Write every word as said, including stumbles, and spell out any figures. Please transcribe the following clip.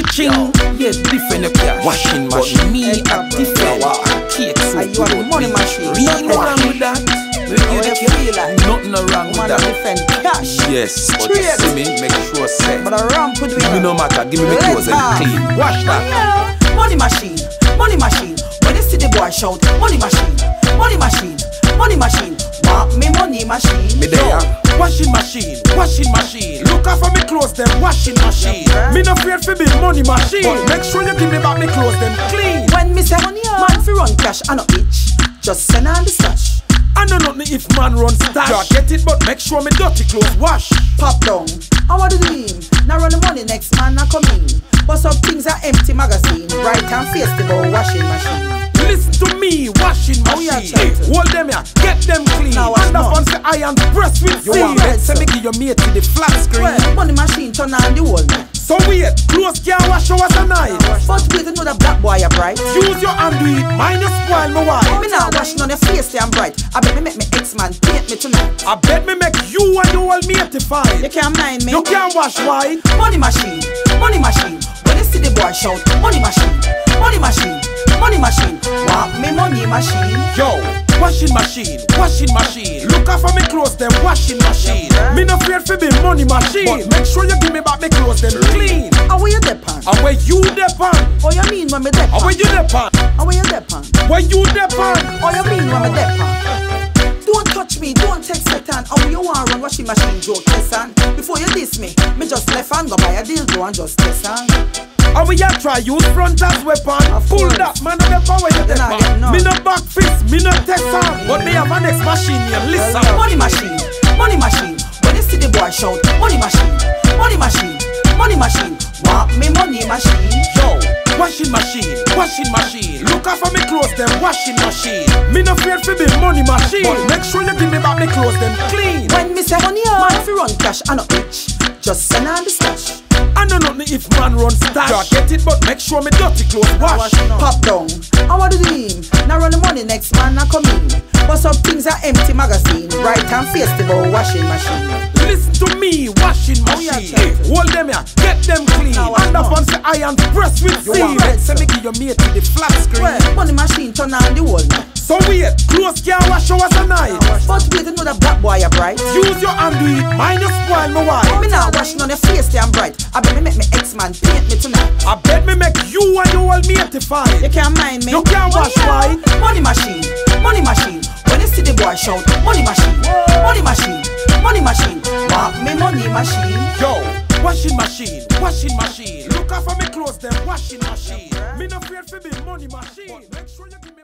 Ching, yeah, different up here. Washing machine, me a different. Cake so you are the money machine. Nothing wrong with that. Nothing wrong with that. Different cash. Yes, but you see me, make sure say. But I ramp with me. Me no matter, give me my clothes and clean. Wash that. Yeah. Money machine, money machine. When you see the boy shout, money machine, money machine, money machine. Want me money machine. Me there. Washing machine, washing machine. Look out for me clothes, them washing machine. Me no afraid for be money machine. Make sure you give me back me clothes, them clean. When me say money, man fi run cash, I no itch. Just send on the stash. I know nothing if man run stash. You get it, but make sure me dirty clothes wash. Pop down, I want the dream. Now run the money, next man I come in. But some things are empty magazine. Bright and face the bow washing machine. Listen to me, washing machine. Hey, hold them here, get them clean. And the ones the iron press with you seal. Say me give your mate to the flat screen. Well, money machine turn on the whole night. So wait, clothes can't wash hours a night. But wait to know the black boy are bright. Use your hand do it, mine you spoil my wife. Me now washing on your face damn bright. I bet me make me ex-man paint me tonight. I bet me make you and you all mateified. You can't mind me. You can't wash white. Money machine, money machine. When you see the boy shout, money machine, money machine, money machine. Want me money machine. Yo, washing machine, washing machine. Look out for me clothes, them washing machine. Me no afraid for be money machine. But make sure you give me back me clothes, them clean. How where you depend? And where you depend? Oh you mean when me depend? And where you depend? How where you depend? Where you depend? Oh you mean when me depend? Don't touch me, don't take Satan. How you want run washing machine joke, listen. Before you diss me, me just left hand go buy a dildo and just listen. And we a try use front as weapon. Pull that man on the power you depend. Me no back fist, me no test on. But me have a next machine here, listen. Money machine, money machine. When you see the boy shout, money machine, money machine, money machine. Want me money machine. Yo, washing machine, washing machine. Look out for me clothes, them washing machine. Me no afraid for be money machine. But make sure you give me back me clothes, them clean. When me say money, man fi run cash, I no itch. Just send on the stash. I know nothing if man run stash. You get it, but make sure me dirty clothes wash. Pop down, I want the dream. Now run the money, next man I come in. But some things are empty magazine. Bright and face the bow washing machine. Listen to me, washing machine. Hey, hold them here, get them clean. And the ones the iron press with seal. Say me give your mate to the flat screen. Well, money machine turn on the whole night. So wait, clothes can't wash hours a night. But wait to know the black boy are bright. Use your hand do it, mine you spoil my wife. Me now washing on your face damn bright. I bet me make me ex-man paint me tonight. I bet me make you and you all mateified. You can't mind me. You can't wash white. Money machine, money machine. When you see the boy shout, money machine, money machine, money machine. Want me money machine. Yo, washing machine, washing machine. Look out for me clothes, them washing machine. Me no afraid for be money machine. But make sure you give me